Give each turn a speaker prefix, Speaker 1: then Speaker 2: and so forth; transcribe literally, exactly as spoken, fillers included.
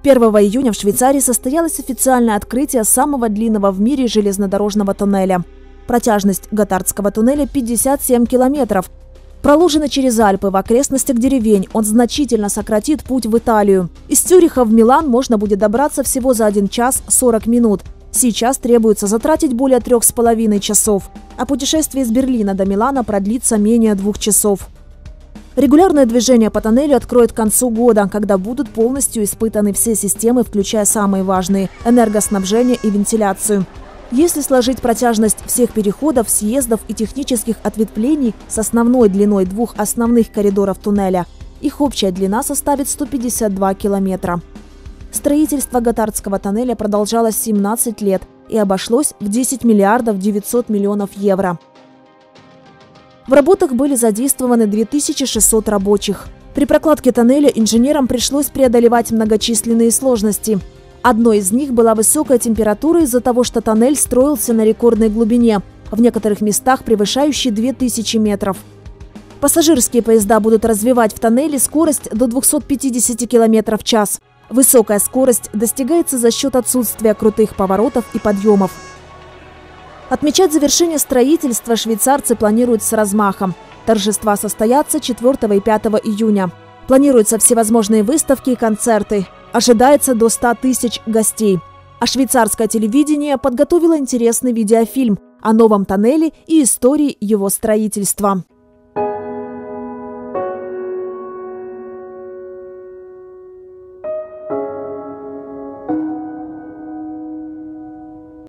Speaker 1: первого июня в Швейцарии состоялось официальное открытие самого длинного в мире железнодорожного туннеля. Протяжность Готардского туннеля пятьдесят семь километров. Проложенный через Альпы в окрестностях деревень, он значительно сократит путь в Италию. Из Цюриха в Милан можно будет добраться всего за один час сорок минут. Сейчас требуется затратить более трех с половиной часов, а путешествие из Берлина до Милана продлится менее двух часов. Регулярное движение по тоннелю откроет к концу года, когда будут полностью испытаны все системы, включая самые важные – энергоснабжение и вентиляцию. Если сложить протяжность всех переходов, съездов и технических ответвлений с основной длиной двух основных коридоров туннеля, их общая длина составит сто пятьдесят два километра. Строительство Готардского тоннеля продолжалось семнадцать лет и обошлось в десять миллиардов девятьсот миллионов евро. В работах были задействованы две тысячи шестьсот рабочих. При прокладке тоннеля инженерам пришлось преодолевать многочисленные сложности. Одной из них была высокая температура из-за того, что тоннель строился на рекордной глубине, в некоторых местах превышающей две тысячи метров. Пассажирские поезда будут развивать в тоннеле скорость до двухсот пятидесяти километров в час. Высокая скорость достигается за счет отсутствия крутых поворотов и подъемов. Отмечать завершение строительства швейцарцы планируют с размахом. Торжества состоятся четвёртого и пятого июня. Планируются всевозможные выставки и концерты. Ожидается до ста тысяч гостей. А швейцарское телевидение подготовило интересный видеофильм о новом тоннеле и истории его строительства.